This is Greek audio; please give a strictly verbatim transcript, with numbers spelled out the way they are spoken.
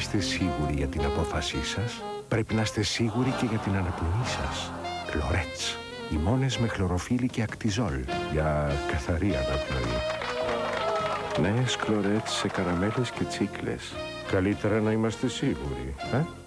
είστε σίγουροι για την απόφασή σας, πρέπει να είστε σίγουροι και για την αναπνοή σας. Κλωρέτς, οι μόνες με χλωροφύλλη και ακτιζόλ για καθαρή αναπνοή. Νέες κλωρέτς σε καραμέλες και τσίκλες. Καλύτερα να είμαστε σίγουροι, ε?